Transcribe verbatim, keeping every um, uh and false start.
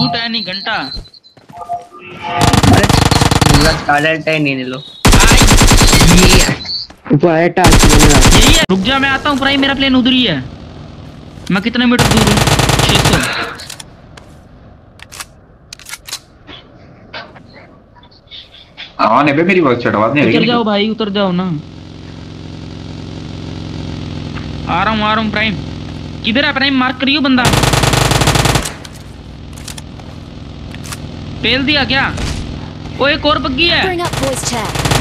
लूट है नहीं घंटा। पूरा टैलेंट है नहीं लो। ऊपर है टाच बना। यही है, रुक जा मैं आता हूँ प्राइम, मेरा प्लेन उधर ही है। मैं कितने मीटर दूर हूँ? छह सौ। हाँ ने मेरी वॉइस चढ़वा दे। उतर जाओ भाई, उतर जाओ ना। आ रहा हूँ आ रहा हूँ प्राइम। किधर है प्राइम? मार्क करियो बंदा। पेल दिया क्या? वो एक और बग्गी है।